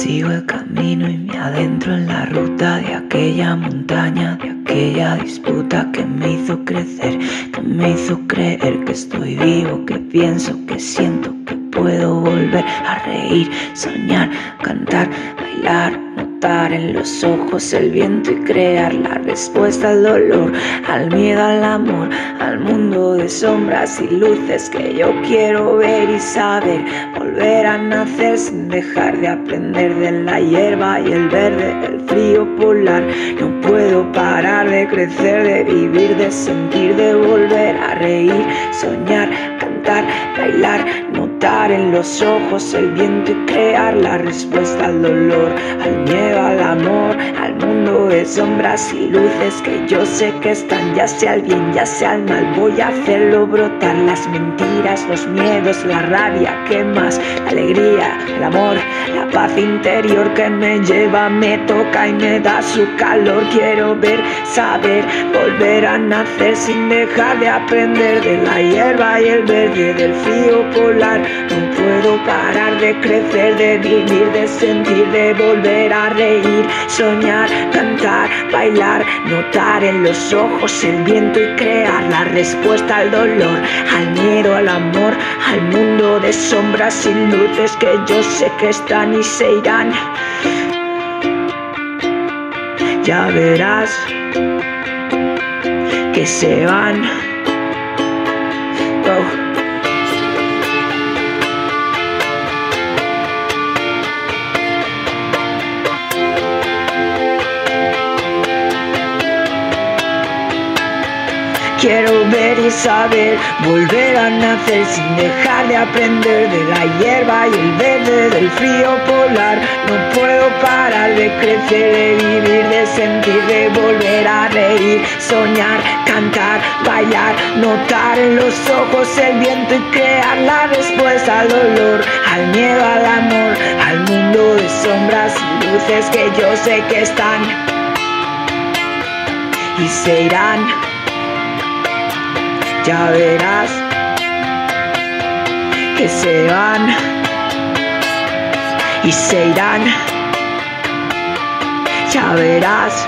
Sigo el camino y me adentro en la ruta de aquella montaña, de aquella disputa que me hizo crecer, que me hizo creer que estoy vivo, que pienso, que siento, que puedo volver a reír, soñar, cantar, bailar, notar en los ojos el viento y crear la respuesta al dolor, al miedo, al amor, al mundo de sombras y luces que yo quiero ver y saber, volver a nacer sin dejar de aprender de la hierba y el verde, el frío polar. No puedo parar de crecer, de vivir, de sentir, de volver a reír, soñar, cantar, bailar, notar en los ojos el viento y crear la respuesta al dolor, al miedo, al amor, al mundo de sombras y luces que yo sé que están, ya sea el bien, ya sea el mal. Voy a hacerlo brotar, las mentiras, los miedos, la rabia, ¿qué más? La alegría, el amor, la paz interior que me lleva, me toca y me da su calor. Quiero ver, saber, volver a nacer sin dejar de aprender de la hierba y el verde, del frío polar. No puedo parar de crecer, de vivir, de sentir, de volver a reír, soñar, cantar, bailar, notar en los ojos el viento y crear la respuesta al dolor, al miedo, al amor, al mundo de sombras y luces que yo sé que están y se irán. Ya verás que se van. Oh. Quiero ver y saber, volver a nacer sin dejar de aprender de la hierba y el verde, del frío polar. No puedo parar de crecer, de vivir, de sentir, de volver a reír, soñar, cantar, bailar, notar en los ojos el viento y crear la respuesta al dolor, al miedo, al amor, al mundo de sombras y luces que yo sé que están y se irán. Ya verás que se van y se irán. Ya verás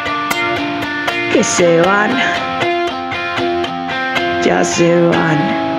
que se van, ya se van.